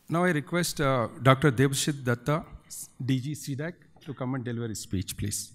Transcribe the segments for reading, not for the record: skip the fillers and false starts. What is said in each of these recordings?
Now I request Dr. Debashith Datta, DG CDAC, to come and deliver his speech, please.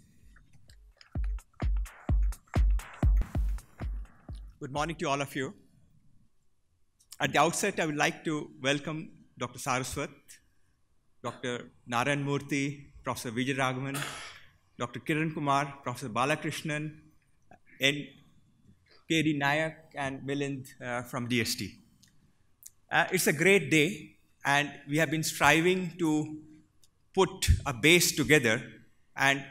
Good morning to all of you. At the outset, I would like to welcome Dr. Saraswat, Dr. Narayan Murthy, Professor Vijay Raghavan, Dr. Kiran Kumar, Professor Balakrishnan, and K.D. Nayak and Milind from DST. It's a great day, and we have been striving to put a base together. And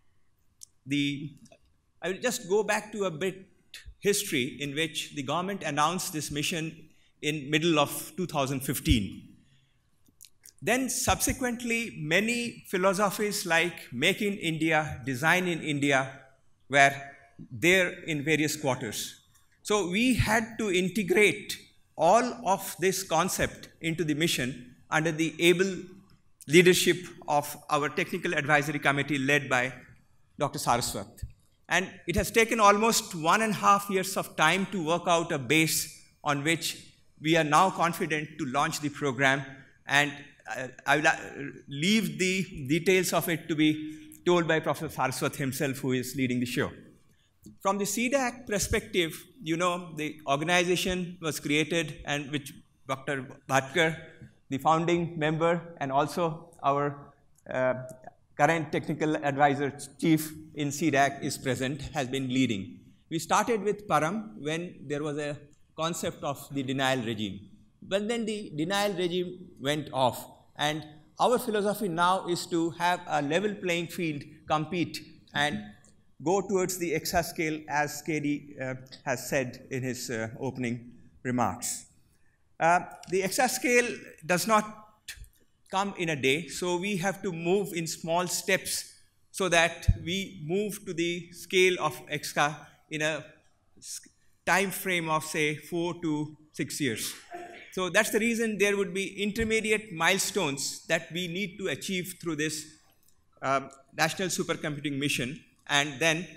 I will just go back to a bit history in which the government announced this mission in middle of 2015. Then subsequently, many philosophies like Make in India, Design in India were there in various quarters. So we had to integrate all of this concept into the mission under the able leadership of our technical advisory committee led by Dr. Saraswat. And it has taken almost 1.5 years of time to work out a base on which we are now confident to launch the program. And I will leave the details of it to be told by Professor Saraswat himself, who is leading the show. From the CDAC perspective, you know, the organization was created and which Dr. Bhatkar, the founding member, and also our current technical advisor chief in CDAC is present, has been leading. We started with Param when there was a concept of the denial regime. But then the denial regime went off, and our philosophy now is to have a level playing field, compete, and go towards the exascale, as KD has said in his opening remarks. The exascale does not come in a day, so we have to move in small steps so that we move to the scale of EXA in a time frame of, say, 4 to 6 years. So that's the reason there would be intermediate milestones that we need to achieve through this national supercomputing mission, and then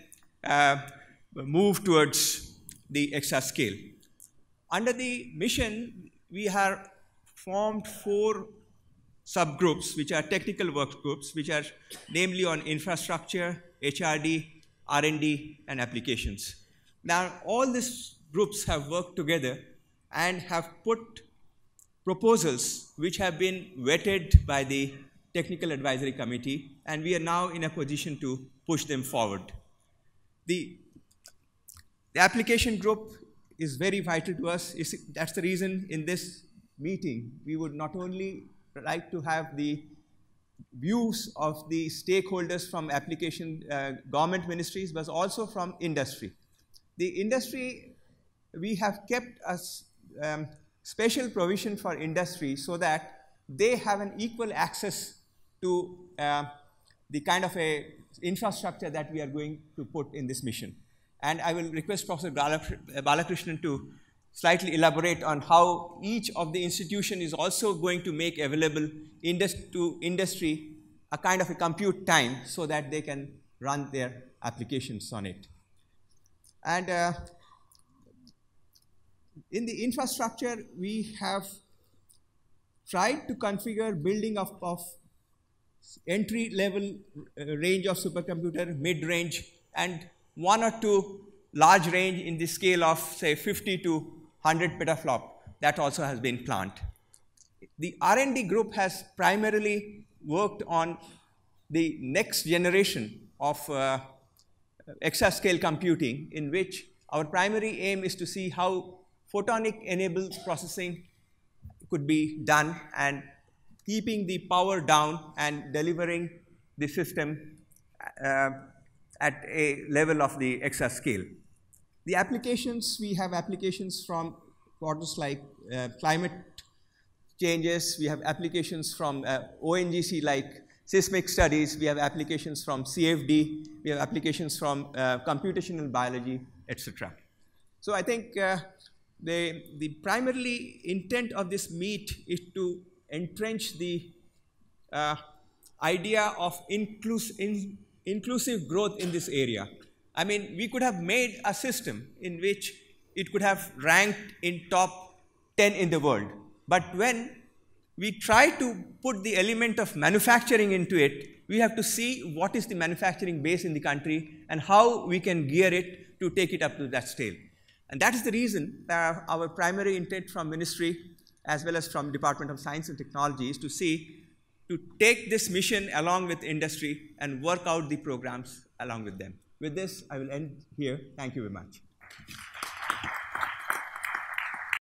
move towards the exascale. Under the mission, we have formed 4 subgroups, which are technical work groups, which are namely on infrastructure, HRD, R&D, and applications. Now, all these groups have worked together and have put proposals which have been vetted by the Technical Advisory Committee, and we are now in a position to push them forward. The application group is very vital to us. That's the reason in this meeting we would not only like to have the views of the stakeholders from application government ministries, but also from industry. The industry, we have kept a special provision for industry so that they have an equal access to the kind of a infrastructure that we are going to put in this mission. And I will request Professor Balakrishnan to slightly elaborate on how each of the institution is also going to make available to industry a kind of a compute time so that they can run their applications on it. And in the infrastructure, we have tried to configure building of entry-level range of supercomputer, mid-range, and 1 or 2 large range in the scale of, say, 50 to 100 petaflop. That also has been planned. The R&D group has primarily worked on the next generation of exascale computing, in which our primary aim is to see how photonic-enabled processing could be done and keeping the power down and delivering the system at a level of the exascale. The applications, we have applications from quarters like climate changes, we have applications from ONGC like seismic studies, we have applications from CFD, we have applications from computational biology, etc. So I think the primarily intent of this meet is to entrench the idea of inclusive growth in this area. I mean, we could have made a system in which it could have ranked in top 10 in the world. But when we try to put the element of manufacturing into it, we have to see what is the manufacturing base in the country and how we can gear it to take it up to that scale. And that is the reason that our primary intent from Ministry as well as from Department of Science and Technology is to take this mission along with industry and work out the programs along with them. With this, I will end here. Thank you very much.